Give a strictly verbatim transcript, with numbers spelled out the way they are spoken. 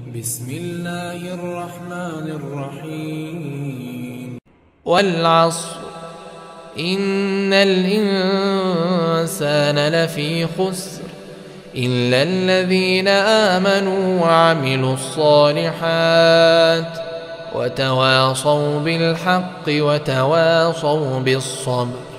بسم الله الرحمن الرحيم. والعصر إن الإنسان لفي خسر إلا الذين آمنوا وعملوا الصالحات وتواصوا بالحق وتواصوا بالصبر.